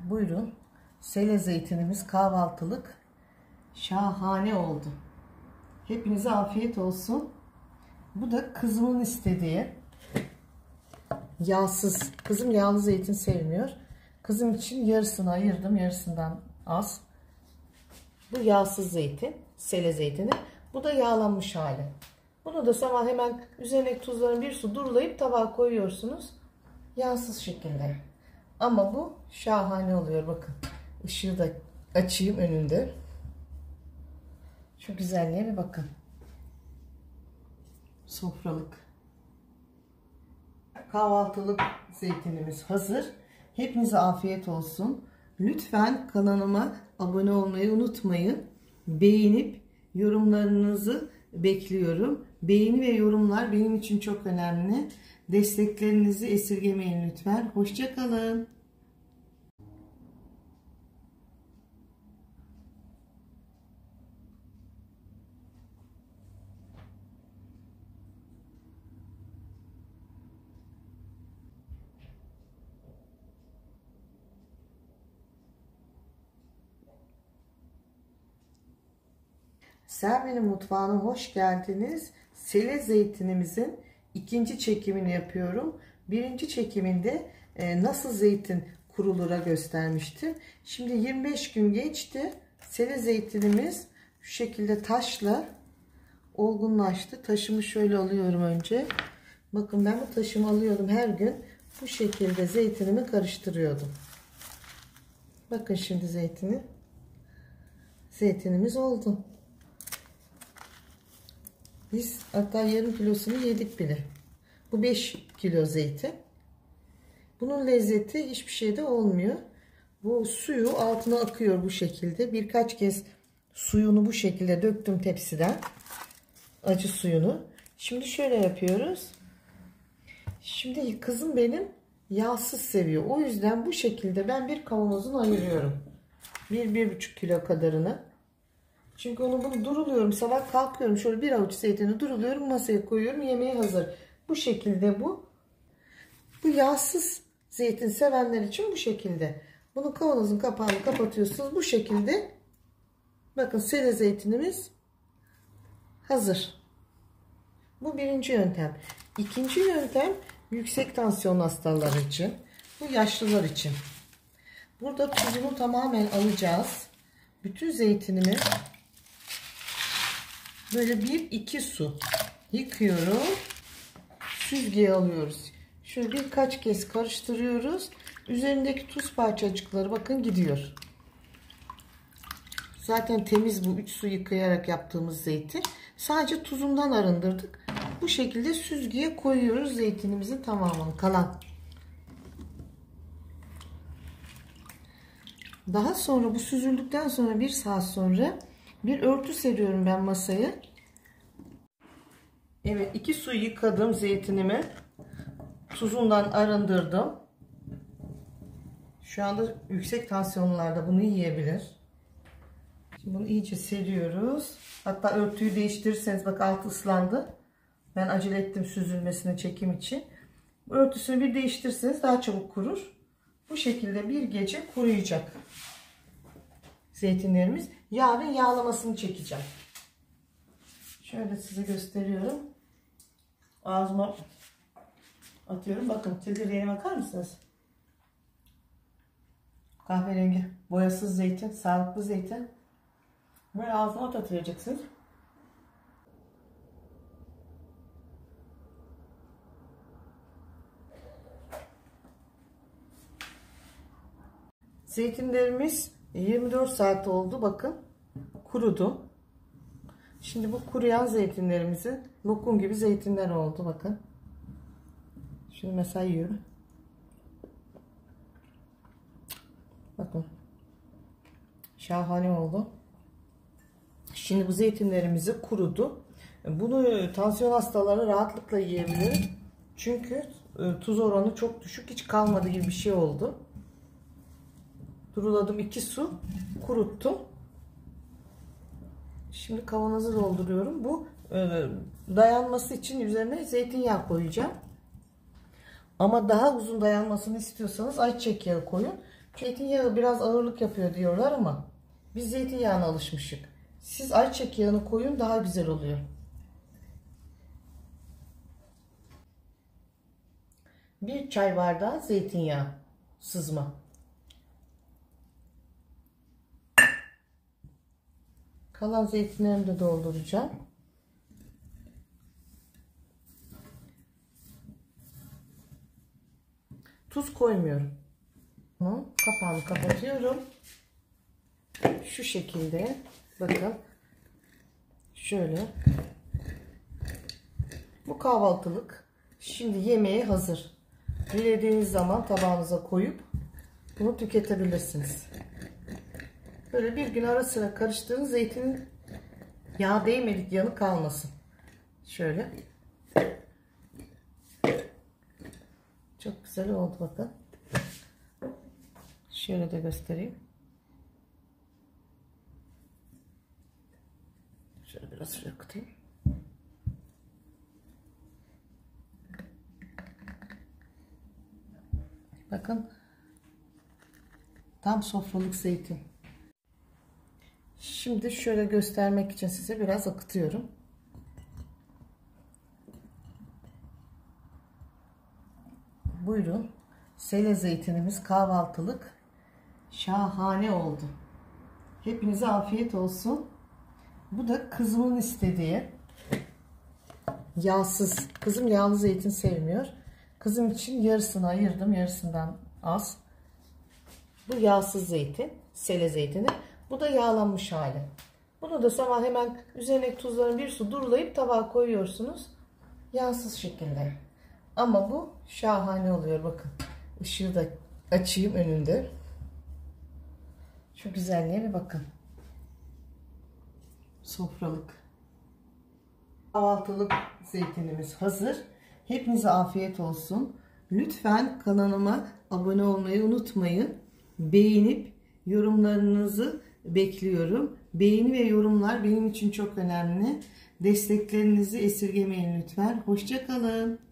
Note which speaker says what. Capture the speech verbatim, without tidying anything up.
Speaker 1: Buyurun. Sele zeytinimiz kahvaltılık şahane oldu. Hepinize afiyet olsun. Bu da kızımın istediği yağsız. Kızım yağlı zeytin sevmiyor. Kızım için yarısını ayırdım. Yarısından az. Bu yağsız zeytin. Sele zeytini. Bu da yağlanmış hali. Bunu da sabah hemen üzerine tuzlarını bir su durulayıp tabağa koyuyorsunuz. Yağsız şekilde. Ama bu şahane oluyor. Bakın. Işığı da açayım önünde. Şu güzelliğe bir bakın. Sofralık. Kahvaltılık zeytinimiz hazır. Hepinize afiyet olsun. Lütfen kanalıma abone olmayı unutmayın. Beğenip yorumlarınızı bekliyorum. Beğeni ve yorumlar benim için çok önemli. Desteklerinizi esirgemeyin lütfen. Hoşça kalın. Selvi'nin mutfağına hoş geldiniz. Sele zeytinimizin ikinci çekimini yapıyorum. Birinci çekiminde nasıl zeytin kurulura göstermiştim. Şimdi yirmi beş gün geçti. Sele zeytinimiz şu şekilde taşla olgunlaştı. Taşımı şöyle alıyorum önce. Bakın ben bu taşımı alıyordum her gün. Bu şekilde zeytinimi karıştırıyordum. Bakın şimdi zeytini. Zeytinimiz oldu. Biz hatta yarım kilosunu yedik bile. Bu beş kilo zeytin. Bunun lezzeti hiçbir şeyde olmuyor. Bu suyu altına akıyor bu şekilde. Birkaç kez suyunu bu şekilde döktüm tepsiden. Acı suyunu. Şimdi şöyle yapıyoruz. Şimdi kızım benim yağsız seviyor. O yüzden bu şekilde ben bir kavanozunu ayırıyorum. Bir, bir buçuk kilo kadarını. Çünkü onu bunu duruluyorum. Sabah kalkıyorum. Şöyle bir avuç zeytini duruluyorum. Masaya koyuyorum. Yemeğe hazır. Bu şekilde bu. Bu yağsız zeytin sevenler için bu şekilde. Bunu kavanozun kapağını kapatıyorsunuz. Bu şekilde. Bakın sele zeytinimiz hazır. Bu birinci yöntem. İkinci yöntem yüksek tansiyon hastaları için. Bu yaşlılar için. Burada tuzunu tamamen alacağız. Bütün zeytinimi böyle bir iki su yıkıyorum. Süzgeye alıyoruz. Şöyle birkaç kez karıştırıyoruz. Üzerindeki tuz parçacıkları bakın gidiyor. Zaten temiz bu üç su yıkayarak yaptığımız zeytin. Sadece tuzundan arındırdık. Bu şekilde süzgeye koyuyoruz zeytinimizin tamamını kalan. Daha sonra bu süzüldükten sonra bir saat sonra bir örtü seriyorum ben masaya. Evet, iki su yıkadım zeytinimi. Tuzundan arındırdım. Şu anda yüksek tansiyonlarda bunu yiyebilir. Şimdi bunu iyice seriyoruz. Hatta örtüyü değiştirirseniz bak altı ıslandı. Ben acele ettim süzülmesini çekim için. Örtüsünü bir değiştirirseniz daha çabuk kurur. Bu şekilde bir gece kuruyacak zeytinlerimiz. Yarın yağlamasını çekeceğim. Şöyle size gösteriyorum. Ağzıma atıyorum. Bakın çekirdeğine bakar mısınız? Kahverengi, boyasız zeytin, sağlıklı zeytin. Böyle ağzıma atatıracaksınız. Zeytinlerimiz yirmi dört saat oldu. Bakın kurudu. Şimdi bu kuruyan zeytinlerimizin lokum gibi zeytinler oldu. Bakın. Şimdi mesela yiyorum. Bakın. Şahane oldu. Şimdi bu zeytinlerimizi kurudu. Bunu tansiyon hastaları rahatlıkla yiyebilir. Çünkü tuz oranı çok düşük. Hiç kalmadı gibi bir şey oldu. Duruladım iki su. Kuruttum. Şimdi kavanozu dolduruyorum. Bu e, dayanması için üzerine zeytinyağı koyacağım. Ama daha uzun dayanmasını istiyorsanız ayçiçek yağı koyun. Zeytinyağı biraz ağırlık yapıyor diyorlar ama biz zeytinyağına alışmışık. Siz ayçiçek yağını koyun, daha güzel oluyor. Bir çay bardağı zeytinyağı sızma. Kalan zeytinlerimi de dolduracağım. Tuz koymuyorum. Kapağını kapatıyorum. Şu şekilde. Bakın. Şöyle. Bu kahvaltılık. Şimdi yemeğe hazır. Dilediğiniz zaman tabağınıza koyup bunu tüketebilirsiniz. Böyle bir gün ara sıra karıştırın, zeytinin yağ değmedik yanı kalmasın. Şöyle. Çok güzel oldu bakın. Şöyle de göstereyim. Şöyle biraz suya akıtayım. Bakın. Tam sofralık zeytin. Şimdi şöyle göstermek için size biraz akıtıyorum. Buyurun. Sele zeytinimiz kahvaltılık şahane oldu. Hepinize afiyet olsun. Bu da kızımın istediği yağsız. Kızım yağlı zeytin sevmiyor. Kızım için yarısını ayırdım. Yarısından az. Bu yağsız zeytin. Sele zeytini. Bu da yağlanmış hali. Bunu da sonra hemen üzerine tuzların bir su durulayıp tabağa koyuyorsunuz. Yağsız şekilde. Ama bu şahane oluyor. Bakın. Işığı da açayım önünde. Şu güzelliğe bir bakın. Sofralık. Kahvaltılık zeytinimiz hazır. Hepinize afiyet olsun. Lütfen kanalıma abone olmayı unutmayın. Beğenip yorumlarınızı bekliyorum. Beğeni ve yorumlar benim için çok önemli. Desteklerinizi esirgemeyin lütfen. Hoşça kalın.